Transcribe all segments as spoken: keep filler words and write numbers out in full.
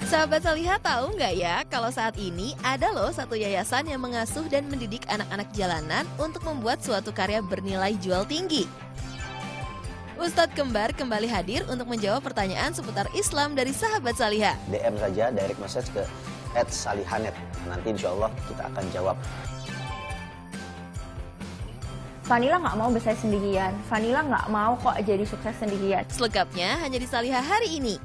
Sahabat Salihah tahu nggak ya kalau saat ini ada loh satu yayasan yang mengasuh dan mendidik anak-anak jalanan untuk membuat suatu karya bernilai jual tinggi. Ustadz Kembar kembali hadir untuk menjawab pertanyaan seputar Islam dari sahabat Salihah. D M saja, direct message ke et salihanet. Nanti insya Allah kita akan jawab. Vanilla nggak mau besar sendirian. Vanilla nggak mau kok jadi sukses sendirian. Selengkapnya hanya di Salihah hari ini.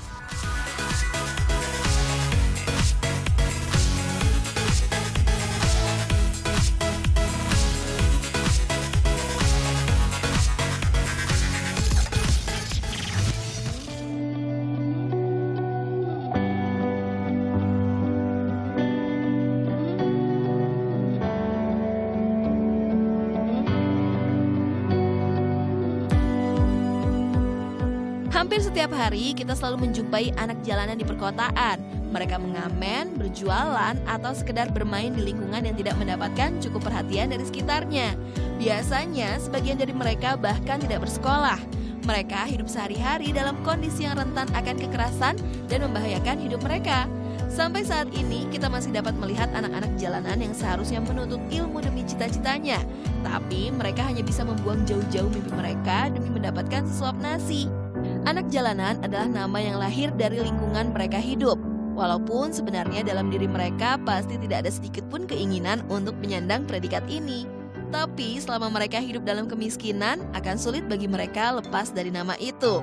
Hampir setiap hari kita selalu menjumpai anak jalanan di perkotaan. Mereka mengamen, berjualan, atau sekedar bermain di lingkungan yang tidak mendapatkan cukup perhatian dari sekitarnya. Biasanya sebagian dari mereka bahkan tidak bersekolah. Mereka hidup sehari-hari dalam kondisi yang rentan akan kekerasan dan membahayakan hidup mereka. Sampai saat ini kita masih dapat melihat anak-anak jalanan yang seharusnya menuntut ilmu demi cita-citanya. Tapi mereka hanya bisa membuang jauh-jauh mimpi mereka demi mendapatkan sesuap nasi. Anak jalanan adalah nama yang lahir dari lingkungan mereka hidup. Walaupun sebenarnya dalam diri mereka pasti tidak ada sedikit pun keinginan untuk menyandang predikat ini. Tapi selama mereka hidup dalam kemiskinan, akan sulit bagi mereka lepas dari nama itu.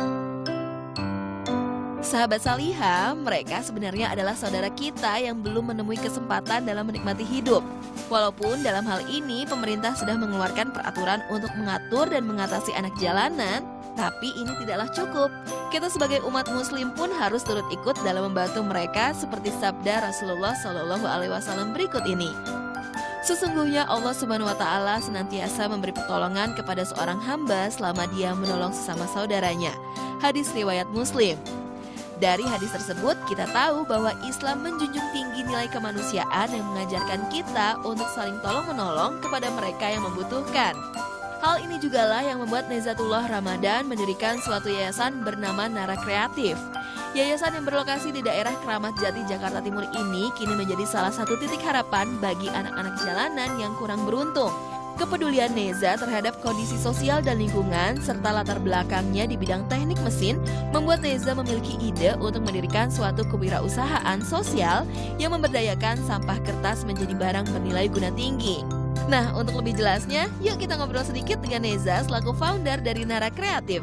Sahabat Salihah, mereka sebenarnya adalah saudara kita yang belum menemui kesempatan dalam menikmati hidup. Walaupun dalam hal ini pemerintah sudah mengeluarkan peraturan untuk mengatur dan mengatasi anak jalanan, tapi ini tidaklah cukup. Kita sebagai umat muslim pun harus turut ikut dalam membantu mereka seperti sabda Rasulullah Shallallahu Alaihi Wasallam berikut ini. Sesungguhnya Allah Subhanahu Wa Taala senantiasa memberi pertolongan kepada seorang hamba selama dia menolong sesama saudaranya. Hadis riwayat Muslim. Dari hadis tersebut kita tahu bahwa Islam menjunjung tinggi nilai kemanusiaan yang mengajarkan kita untuk saling tolong-menolong kepada mereka yang membutuhkan. Hal ini jugalah yang membuat Nezatullah Ramadan mendirikan suatu yayasan bernama Nara Kreatif. Yayasan yang berlokasi di daerah Keramat Jati, Jakarta Timur ini kini menjadi salah satu titik harapan bagi anak-anak jalanan yang kurang beruntung. Kepedulian Neza terhadap kondisi sosial dan lingkungan serta latar belakangnya di bidang teknik mesin membuat Neza memiliki ide untuk mendirikan suatu kewirausahaan sosial yang memberdayakan sampah kertas menjadi barang bernilai guna tinggi. Nah, untuk lebih jelasnya, yuk kita ngobrol sedikit dengan Neza selaku founder dari Nara Kreatif.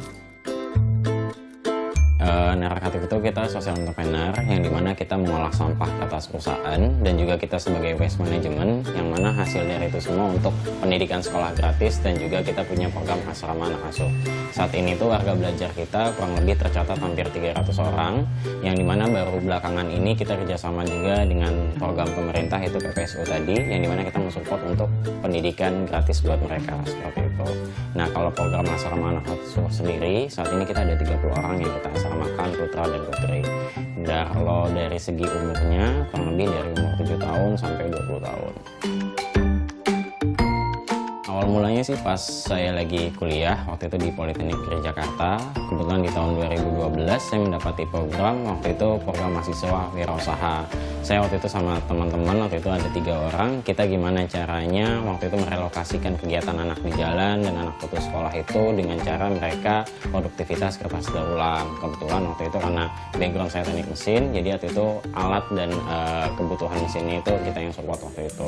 Uh, Nara Kreatif itu kita social entrepreneur yang dimana kita mengolah sampah ke atas perusahaan, dan juga kita sebagai waste management yang mana hasil dari itu semua untuk pendidikan sekolah gratis, dan juga kita punya program asrama anak asuh. Saat ini tuh warga belajar kita kurang lebih tercatat hampir tiga ratus orang, yang dimana baru belakangan ini kita kerjasama juga dengan program pemerintah yaitu P P S U tadi, yang dimana kita mensupport untuk pendidikan gratis buat mereka seperti itu. Nah, kalau program asrama anak asuh sendiri saat ini kita ada tiga puluh orang yang kita asrama makan putra dan putri. Dan kalau dari segi umurnya kurang lebih dari umur tujuh tahun sampai dua puluh tahun. Awal mulanya sih pas saya lagi kuliah waktu itu di Politeknik Negeri Jakarta. Kebetulan di tahun dua ribu dua belas saya mendapati program, waktu itu program mahasiswa wirausaha. Saya waktu itu sama teman-teman, waktu itu ada tiga orang, kita gimana caranya waktu itu merelokasikan kegiatan anak di jalan dan anak putus sekolah itu dengan cara mereka produktivitas kertas daur ulang. Kebetulan waktu itu karena background saya teknik mesin, jadi waktu itu alat dan uh, kebutuhan mesinnya itu kita yang support waktu itu.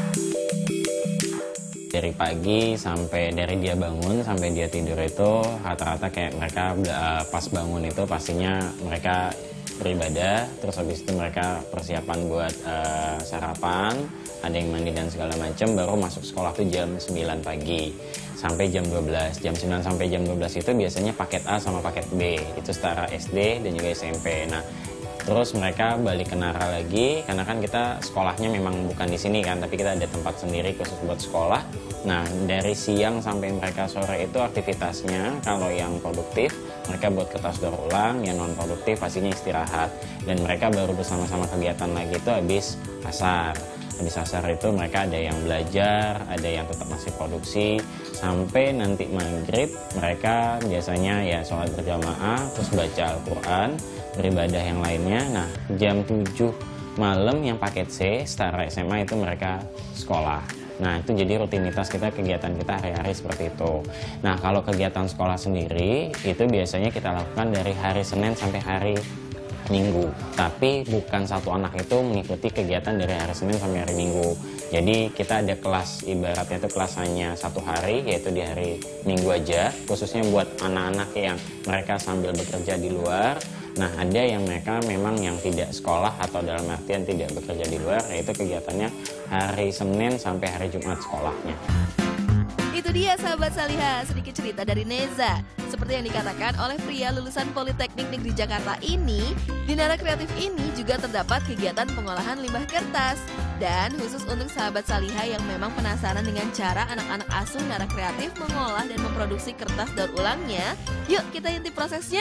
Dari pagi sampai dari dia bangun sampai dia tidur itu rata-rata kayak mereka uh, pas bangun itu pastinya mereka beribadah, terus habis itu mereka persiapan buat uh, sarapan, ada yang mandi dan segala macam, baru masuk sekolah tuh jam sembilan pagi sampai jam dua belas. Jam sembilan sampai jam dua belas itu biasanya paket A sama paket B, itu setara S D dan juga S M P. Nah, terus mereka balik ke Nara lagi, karena kan kita sekolahnya memang bukan di sini kan, tapi kita ada tempat sendiri khusus buat sekolah. Nah, dari siang sampai mereka sore itu aktivitasnya, kalau yang produktif, mereka buat kertas daur ulang, yang non produktif pastinya istirahat. Dan mereka baru bersama-sama kegiatan lagi itu habis asar. Habis asar itu mereka ada yang belajar, ada yang tetap masih produksi, sampai nanti maghrib mereka biasanya ya sholat berjamaah, terus baca Al-Quran, beribadah yang lainnya. Nah, jam tujuh malam yang paket C, setara S M A itu mereka sekolah. Nah, itu jadi rutinitas kita, kegiatan kita hari-hari seperti itu. Nah, kalau kegiatan sekolah sendiri, itu biasanya kita lakukan dari hari Senin sampai hari Minggu. Tapi bukan satu anak itu mengikuti kegiatan dari hari Senin sampai hari Minggu. Jadi kita ada kelas, ibaratnya itu kelas hanya satu hari, yaitu di hari Minggu aja, khususnya buat anak-anak yang mereka sambil bekerja di luar. Nah, ada yang mereka memang yang tidak sekolah atau dalam artian tidak bekerja di luar, yaitu kegiatannya hari Senin sampai hari Jumat sekolahnya. Itu dia sahabat Salihah, sedikit cerita dari Neza. Seperti yang dikatakan oleh pria lulusan Politeknik Negeri Jakarta ini, di Nara Kreatif ini juga terdapat kegiatan pengolahan limbah kertas. Dan khusus untuk sahabat Salihah yang memang penasaran dengan cara anak-anak asuh Nara Kreatif mengolah dan memproduksi kertas daur ulangnya, yuk kita intip prosesnya.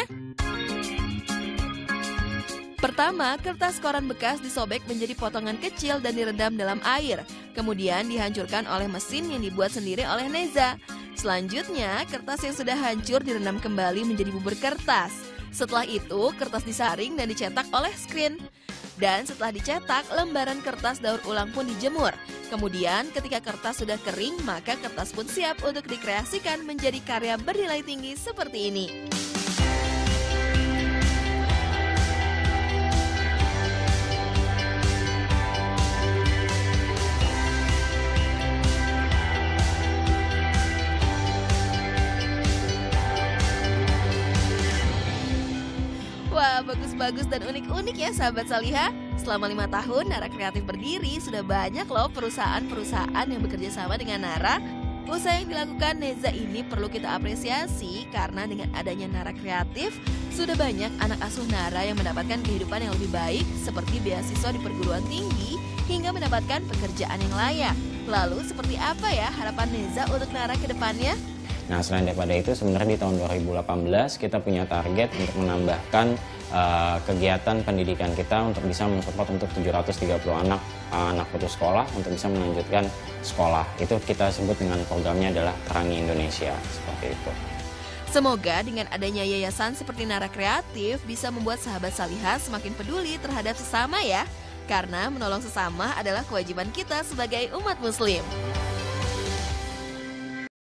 Pertama, kertas koran bekas disobek menjadi potongan kecil dan direndam dalam air. Kemudian dihancurkan oleh mesin yang dibuat sendiri oleh Neza. Selanjutnya, kertas yang sudah hancur direndam kembali menjadi bubur kertas. Setelah itu, kertas disaring dan dicetak oleh screen. Dan setelah dicetak, lembaran kertas daur ulang pun dijemur. Kemudian, ketika kertas sudah kering, maka kertas pun siap untuk dikreasikan menjadi karya bernilai tinggi seperti ini. Wah, bagus-bagus dan unik-unik ya sahabat Salihah. Selama lima tahun Nara Kreatif berdiri, sudah banyak loh perusahaan-perusahaan yang bekerja sama dengan Nara. Usaha yang dilakukan Neza ini perlu kita apresiasi karena dengan adanya Nara Kreatif, sudah banyak anak asuh Nara yang mendapatkan kehidupan yang lebih baik seperti beasiswa di perguruan tinggi hingga mendapatkan pekerjaan yang layak. Lalu seperti apa ya harapan Neza untuk Nara ke depannya? Nah, selain daripada itu sebenarnya di tahun dua ribu delapan belas kita punya target untuk menambahkan uh, kegiatan pendidikan kita untuk bisa mensupport untuk tujuh ratus tiga puluh anak uh, anak putus sekolah untuk bisa melanjutkan sekolah. Itu kita sebut dengan programnya adalah Terangi Indonesia, seperti itu. Semoga dengan adanya yayasan seperti Nara Kreatif bisa membuat sahabat Salihah semakin peduli terhadap sesama ya. Karena menolong sesama adalah kewajiban kita sebagai umat muslim.